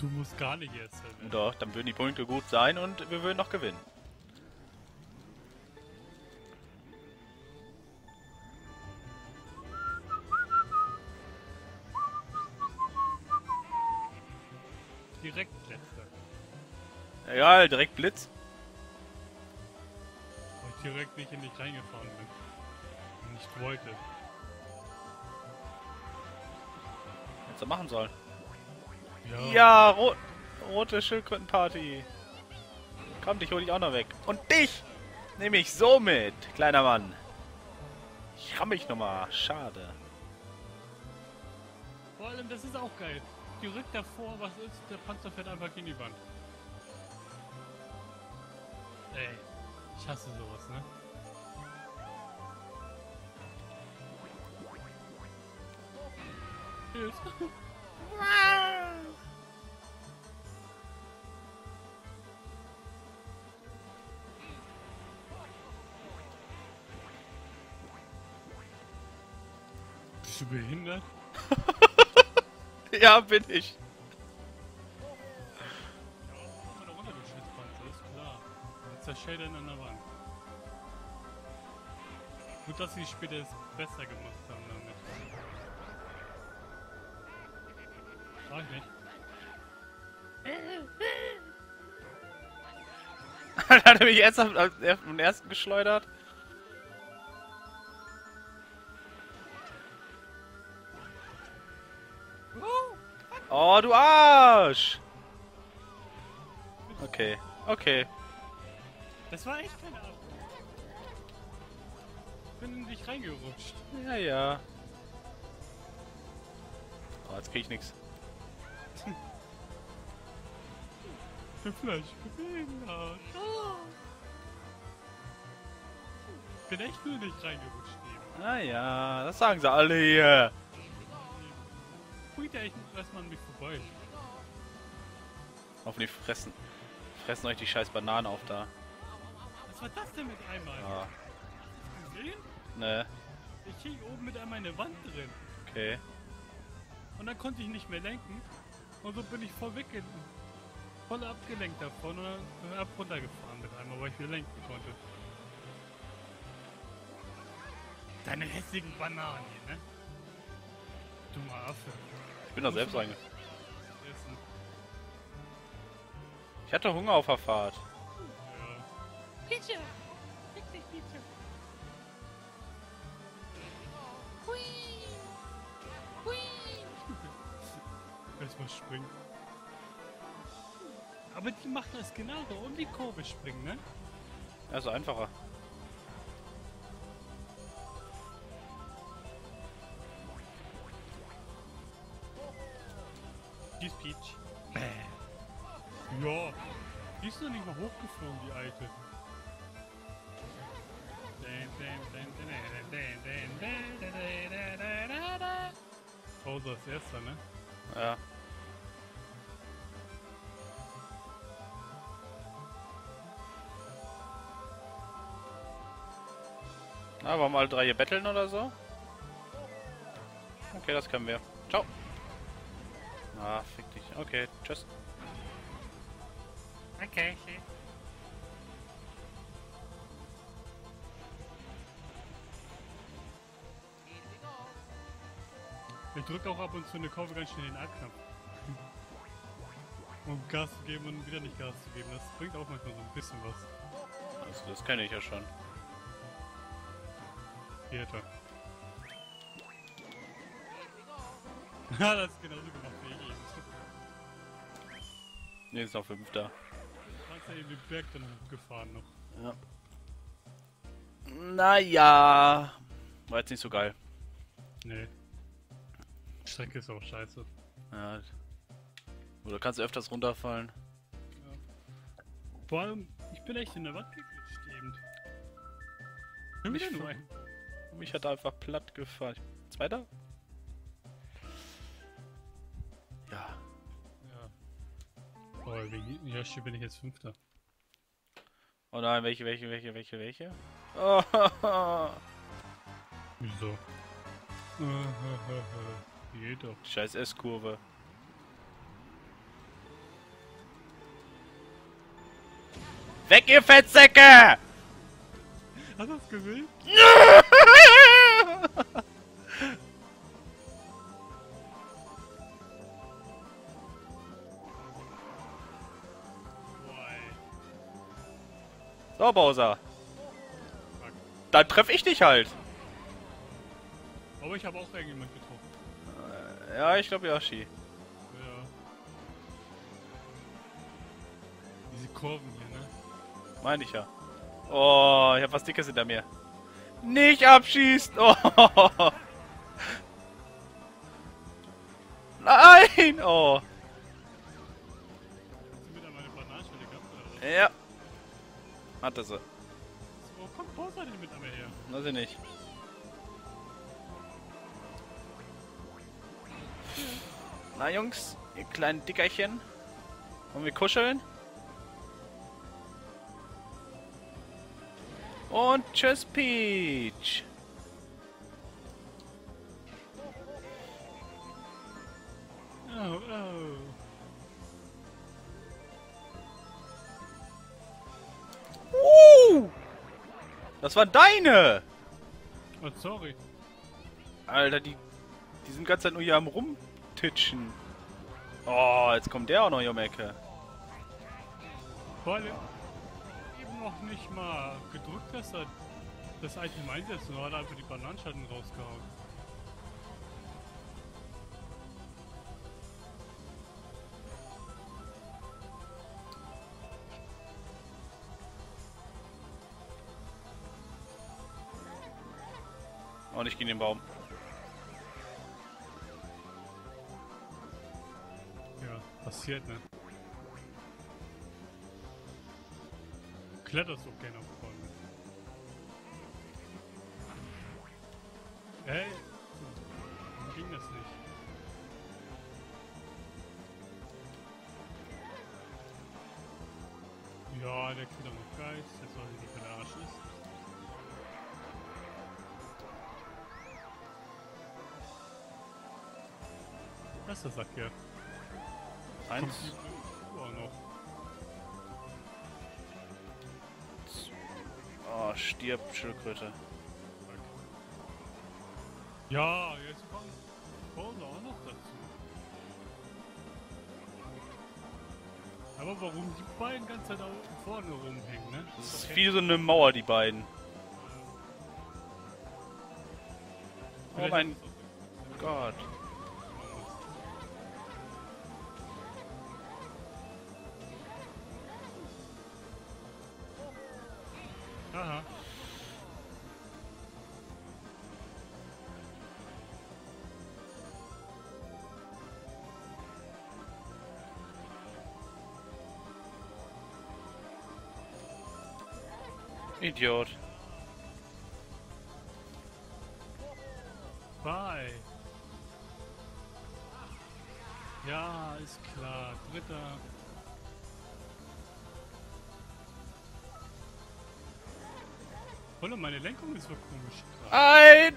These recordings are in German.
Du musst gar nicht erst werden. Doch, dann würden die Punkte gut sein und wir würden noch gewinnen. Direkt letzter. Egal, direkt Blitz. Weil ich direkt nicht in dich reingefahren bin. Und nicht wollte. Hättest du machen sollen. Ja. Ja, rote Schildkrötenparty. Komm, dich hol ich auch noch weg. Und dich nehme ich so mit, kleiner Mann. Ich ramm mich nochmal. Schade. Vor allem, das ist auch geil. Direkt davor, was ist? Der Panzer fährt einfach gegen die Wand. Ey, ich hasse sowas, ne? Tschüss. Bist du behindert? Ja, bin ich. Immer noch runtergeschnitzt, Panzer, ist klar. Jetzt zerschellt er an der Wand. Gut, dass sie später es besser gemacht haben damit. Sag ich nicht. Dann hat er mich ernsthaft am ersten geschleudert. Oh, du Arsch! Okay, okay. Das war echt keine Ahnung. Ich bin in dich reingerutscht. Ja, ja. Oh, jetzt krieg ich nix. Fleisch behindert. Ich bin echt nur nicht reingerutscht eben. Ah ja, das sagen sie alle hier. Fliegt ja echt erstmal an mich vorbei. Hoffentlich fressen euch die scheiß Bananen auf da. Was war das denn mit einmal? Ja. Hast du gesehen? Ne, Ich hing oben mit einmal eine Wand drin. okay. Und dann konnte ich nicht mehr lenken. Und so bin ich voll abgelenkt davon und dann ab runtergefahren mit einmal, weil ich wieder lenken konnte. Deine hässlichen Bananen hier, ne? Dummer Affe. Ich bin doch selbst reinge. Essen. Ich hatte Hunger auf der Fahrt. Ja. Pizza! Fick dich, Pizza! Hui! Hui! Erstmal springen. Aber die machen das genauso, um die Kurve springen, ne? Also einfacher. Die ist Peach. Ja. Die ist noch nicht mal hochgeflogen, die alte. Bowser ist erster, ne? Ja. Na, wollen wir alle drei hier betteln oder so? Okay, das können wir. Ciao. Ah, fick dich. Okay, tschüss. Okay. Ich drücke auch ab und zu in der Kurve ganz schnell den A-Knopf. Um Gas zu geben und wieder nicht Gas zu geben. Das bringt auch manchmal so ein bisschen was. Das kenne ich ja schon. Vierter. Ja, das ist genauso gemacht wie ich eben. Nee, ist noch Fünfter. Du hast ja eben den Berg dann hochgefahren noch. Ja. Naja. War jetzt nicht so geil. Nee. Die Strecke ist auch scheiße. Ja. Oder kannst du öfters runterfallen? Vor allem, ich bin echt in der Wand geglitscht eben. Mich Wieder nur ein. Mich hat er einfach platt gefahren. Zweiter? Ja. Ja. Oh, wegen Yoshi bin ich jetzt Fünfter. Oh nein, welche? Oh, Wieso? Geht doch. scheiß S-Kurve. Weg, ihr Fettsäcke! Hast du das gesehen? Boah, ey. So, Bowser. Fuck. Dann treffe ich dich halt. Aber ich habe auch irgendjemand getroffen. Ja, ich glaube Yoshi. Ja. Diese Kurven hier, ne? Meine ich ja. Oh, ich habe was Dickes hinter mir. Nicht abschießen! Oh. Nein! Oh. Hast du wieder meine Bananenschale gehabt oder was? Ja. Hatte sie. Wo kommt Bowser denn mit einmal her? Weiß ich nicht. Na Jungs, ihr kleinen Dickerchen. Wollen wir kuscheln? Und tschüss, Peach. Oh, oh. Das war deine! Oh, sorry. Alter, die sind ganz Zeit nur hier am Rumtitschen. Oh, jetzt kommt der auch noch hier um die Ecke. Vor allem eben noch nicht mal gedrückt, dass er das Item einsetzt und hat einfach die Bananenschalten rausgehauen. Und ich gehe in den Baum. Ja, passiert, ne? Kletterst du gerne auf Bäume. Ey, warum ging das nicht? Ja, der kriegt auch noch Geist, jetzt soll die Village ist. Was ist der Sack hier? Eins. Oh, noch. Oh, stirb, Schildkröte. Ja, jetzt kommt Bowser auch noch dazu. Aber warum die beiden ganze Zeit da unten vorne rumhängen, ne? Das ist wie so eine Mauer, die beiden. Oh Vielleicht mein ist das Gott. auch- Aha. Idiot. Bye. Ja, ist klar. Dritter. Oder meine Lenkung ist so komisch gerade. Ein!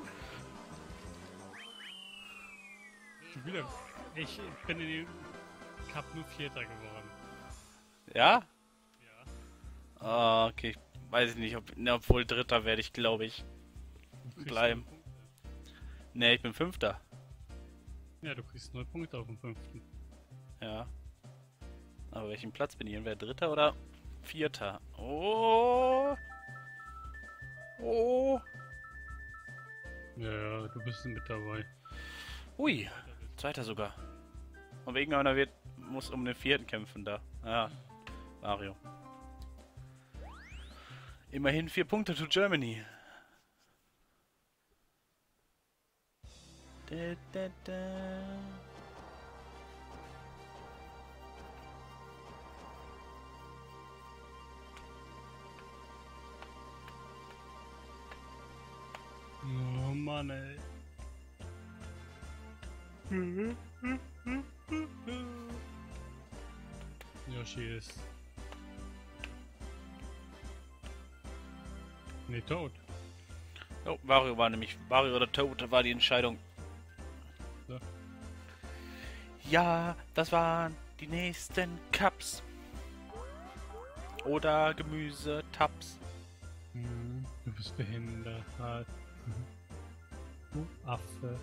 Schon wieder. Ich bin in dem Cup nur Vierter geworden. Ja? Ja. Ah, okay. Ich weiß nicht, obwohl Dritter werde ich, glaube ich. Du kriegst Bleiben. 0 Punkte. Ne, ich bin Fünfter. Ja, du kriegst 0 Punkte auf dem 5. Ja. Aber welchen Platz bin ich? Entweder Dritter oder Vierter? Oh! Oh! Ja, du bist mit dabei. Ui! Zweiter sogar. Und irgendeiner muss um den Vierten kämpfen da. Ja. Mario. Immerhin 4 Punkte to Germany. Da, da, da. Oh Mann, ey. Yoshi ist... Nee, tot. Oh, Mario war nämlich. Mario oder Toad war die Entscheidung. So. Ja, das waren die nächsten Cups. oder Gemüse, Tabs. Du bist behindert. Halt. Du Affe.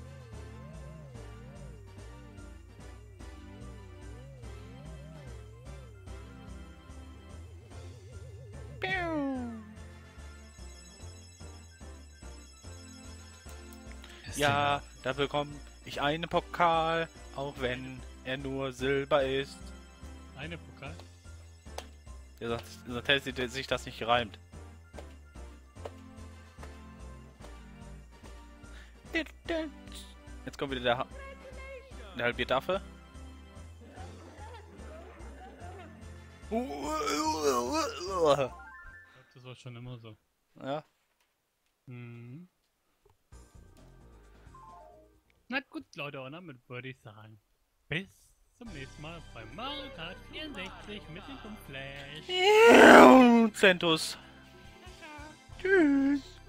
Ja, da bekomme ich einen Pokal, auch wenn er nur Silber ist. Eine Pokal? Der sagt, sonst hätte sich das nicht gereimt. Jetzt kommt wieder der halbierte Affe. Das war schon immer so. Ja. Mhm. Na gut, Leute, und damit würde ich sagen, bis zum nächsten Mal bei Mario Kart 64 mit dem Flash. Centus. Tschüss.